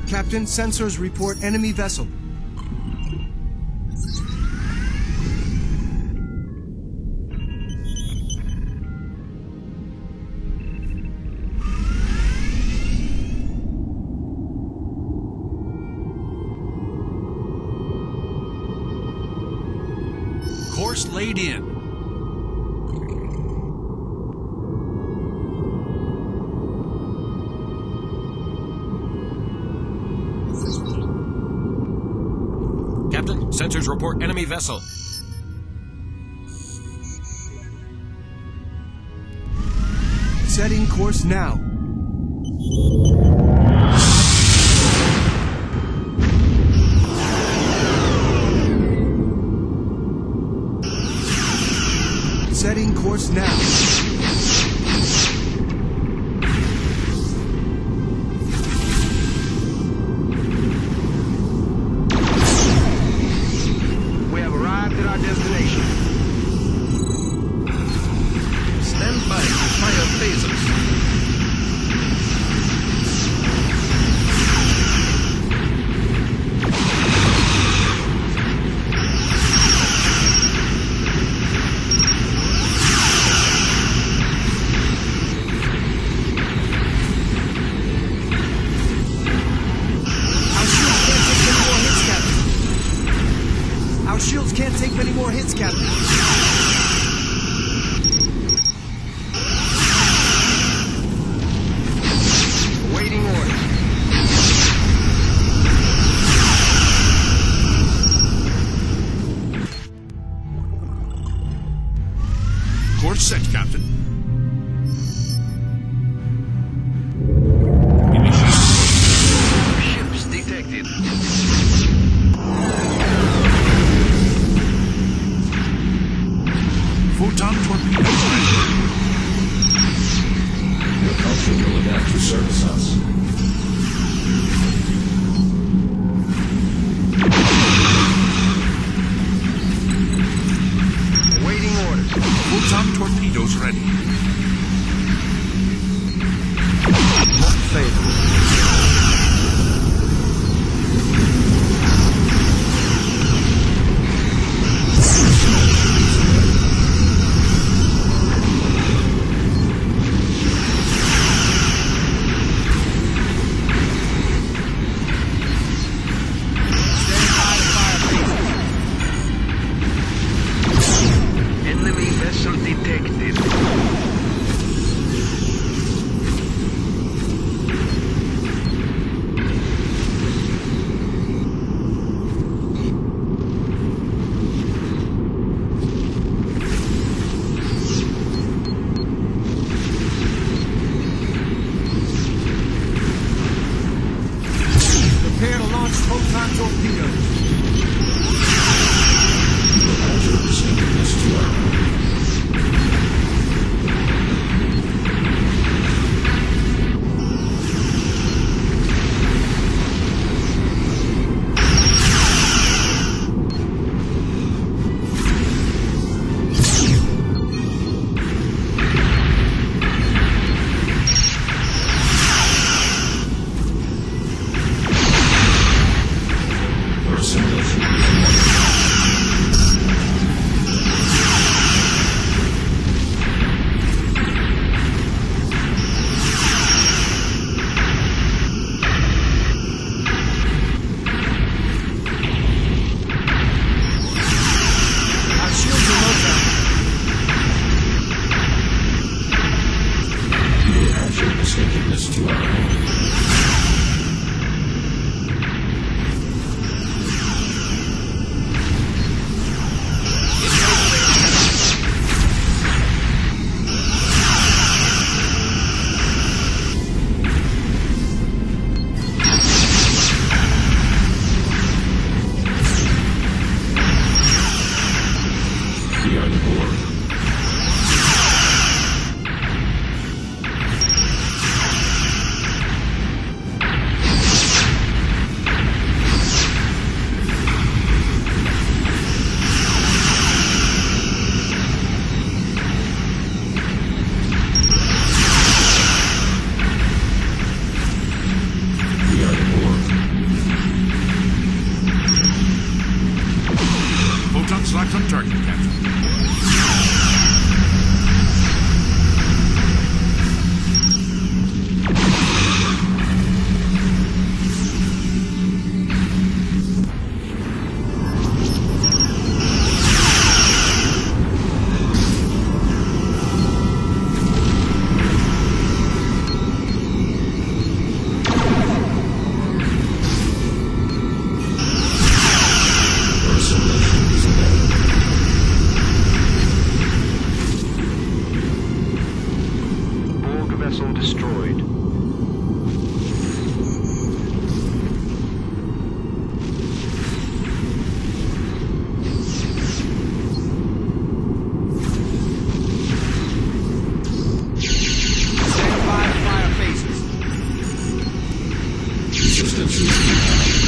Captain, sensors report enemy vessel. Course laid in. Captain, sensors report enemy vessel. Setting course now. Setting course now. We have arrived at our destination. Stand by to fire phasers. Our shields can't take many more hits, Captain. Awaiting orders. Course set, Captain. Ships detected. Photon torpedo ready. Your culture will adapt to service us. Awaiting orders. Photon torpedoes ready. Not favorable. Enemy vessel detected. Prepare to launch photon torpedoes. Your culture is synchronous to our own. Your Systems required.